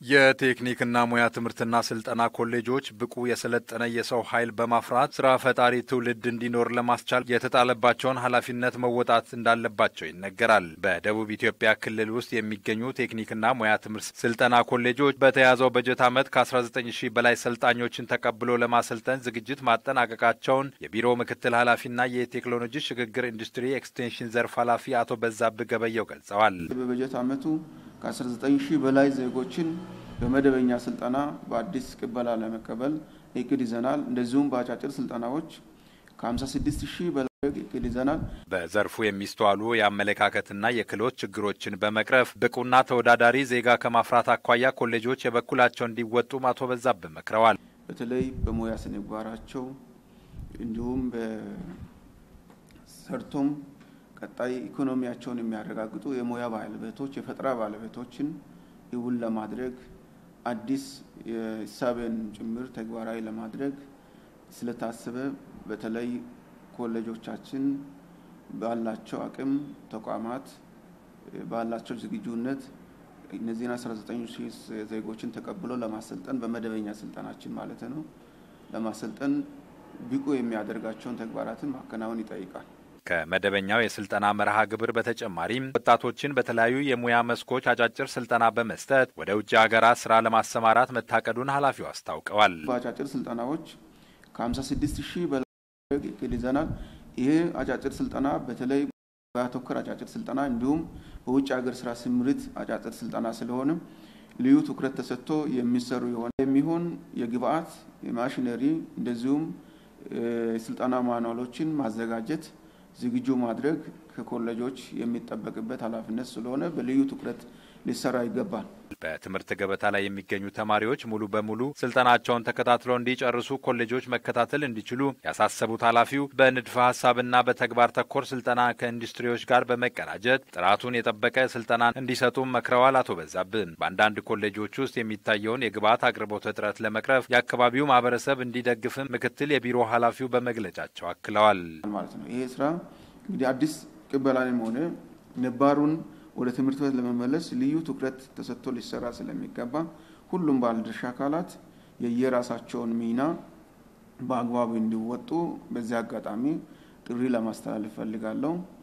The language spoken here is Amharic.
የቴክኒክና ሙያ ትምህርትና ስልጠና ኮሌጆች ብቁ የሰለጠነ የሰው ኃይል በማፍራት ስራ ፈጣሪ ትውልድ እንዲኖር ለማስቻል የተጣለባቸውን ኃላፊነት መወጣት እንዳለባቸው ይነገራል። በደቡብ ኢትዮጵያ ክልል ውስጥ የሚገኙ ቴክኒክና ሙያ ትምህርት ስልጠና ኮሌጆች በተያዘው በጀት ዓመት ከ19,000 በላይ ሰልጣኞችን ተቀብሎ ለማሰልጠን ዝግጅት ማጠናቀቃቸውን የቢሮ ምክትል ኃላፊና የቴክኖሎጂ ሽግግር ኢንዱስትሪ ኤክስቴንሽን ዘርፍ ኃላፊ አቶ በዛብህ ገበየው ገልጸዋል። በበጀት ዓመቱ ከ19,000 በላይ ዜጎችን በመደበኛ ስልጠና በአዲስ ቅበላ ለመቀበል እቅድ ይዘናል። እንደዚሁም በአጫጭር ስልጠናዎች ከ56,000 በላይ እቅድ ይዘናል። በዘርፉ የሚስተዋሉ የአመለካከትና የክህሎት ችግሮችን በመቅረፍ ብቁና ተወዳዳሪ ዜጋ ከማፍራት አኳያ ኮሌጆች የበኩላቸውን እንዲወጡ አቶ በዛብህ መክረዋል። በተለይ በሙያ ስነምግባራቸው እንዲሁም በሰርቶም ቀጣይ ኢኮኖሚያቸውን የሚያረጋግጡ የሙያ ባለቤቶች የፈጠራ ባለቤቶችን ይውል ለማድረግ አዲስ የሂሳብን ጭምር ተግባራዊ ለማድረግ ስለታሰበ በተለይ ኮሌጆቻችን ባላቸው አቅም ተቋማት ባላቸው ዝግጁነት እነዚህን 19,000 ዜጎችን ተቀብሎ ለማሰልጠን በመደበኛ ስልጠናችን ማለት ነው ለማሰልጠን ብቁ የሚያደርጋቸውን ተግባራትን ማከናወን ይጠይቃል። ከመደበኛው የስልጠና መርሃ ግብር በተጨማሪም ወጣቶችን በተለያዩ የሙያ መስኮች አጫጭር ስልጠና በመስጠት ወደ ውጭ ሀገራት ስራ ለማሰማራት መታቀዱን ኃላፊው አስታውቀዋል። በአጫጭር ስልጠናዎች ከ56,000 በላይ እቅድ ይዘናል። ይሄ አጫጭር ስልጠና በተለይ በአተኮር አጫጭር ስልጠና እንዲሁም በውጭ ሀገር ስራ ስምሪት አጫጭር ስልጠና ስለሆነ ልዩ ትኩረት ተሰጥቶ የሚሰሩ የሚሆን የግብአት የማሽነሪ እንደዚሁም የስልጠና ማኑዋሎችን ማዘጋጀት ዝግጁ ማድረግ ከኮሌጆች የሚጠበቅበት ኃላፊነት ስለሆነ በልዩ ትኩረት ሊሰራ ይገባል። በትምህርት ገበታ ላይ የሚገኙ ተማሪዎች ሙሉ በሙሉ ስልጠናቸውን ተከታትለው እንዲጨርሱ ኮሌጆች መከታተል እንዲችሉ ያሳሰቡት ኃላፊው በንድፈ ሐሳብና በተግባር ተኮር ስልጠና ከኢንዱስትሪዎች ጋር በመቀናጀት ጥራቱን የጠበቀ ስልጠና እንዲሰጡ መክረዋል። አቶ በዛብህ በአንዳንድ ኮሌጆች ውስጥ የሚታየውን የግብዓት አቅርቦት እጥረት ለመቅረፍ የአካባቢው ማህበረሰብ እንዲደግፍም ምክትል የቢሮ ኃላፊው በመግለጫቸው አክለዋል። ማለት ነው ይሄ ስራ እንግዲህ አዲስ ቅበላንም ሆነ ነባሩን ወደ ትምህርት ቤት ለመመለስ ልዩ ትኩረት ተሰጥቶ ሊሰራ ስለሚገባ ሁሉም ባለድርሻ አካላት የየራሳቸውን ሚና በአግባቡ እንዲወጡ በዚህ አጋጣሚ ጥሪ ለማስተላለፍ ፈልጋለሁ።